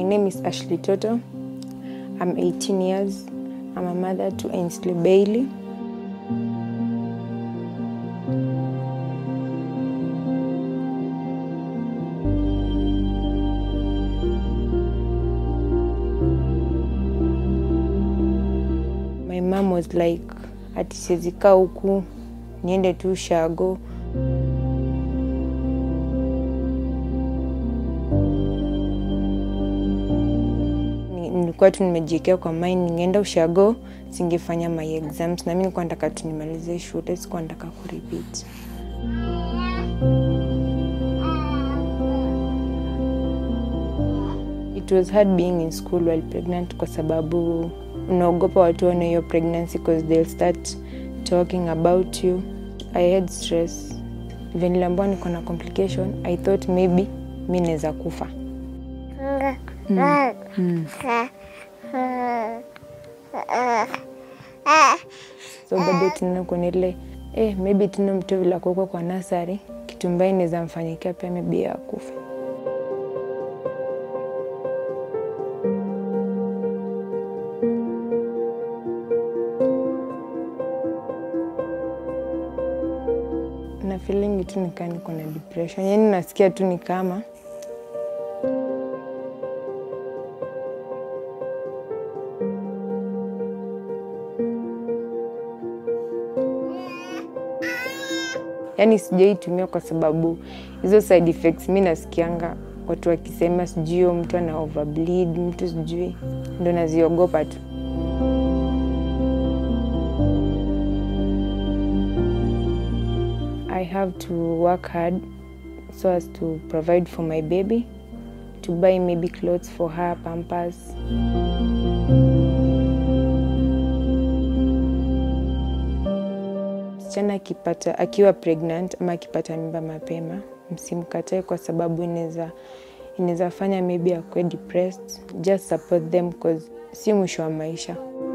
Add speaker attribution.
Speaker 1: name is Ashley Toto. I'm 18 years. I'm a mother to Ashley Bailey. My mom was like, ati siwezi kaa huku, niende tu shago. Nilikuwa tu nimejiwekea kwa mind ningeenda ushago, singefanya my exams, na mimi nilikuwa nataka tu nimalize shule, sikuwa nataka kurepeat. It was hard being in school while pregnant kwa sababu unaogopa watu waone your pregnancy because they'll start talking about you. I had stress. Even niliambiwa niko na complication, I thought maybe mimi naweza kufa. So bado tunakuwa ile maybe tuna mtu vile kwa nursery, kitu mbaya inaweza mfanyikia pia maybe ya kufa. Na feeling tu ni kama niko na depression. Yaani nasikia tu ni kama yaani sijaitumia kwa sababu hizo side effects mimi nasikianga watu wakisema sijui mtu ana overbleed, mtu sijui, ndo naziogopa tu. I have to work hard so as to provide for my baby, to buy maybe clothes for her, pampers. Msichana akiwa pregnant ama akipata mimba mapema, msimkatae kwa sababu inaweza fanya maybe akue depressed. Just support them because si mwisho wa maisha.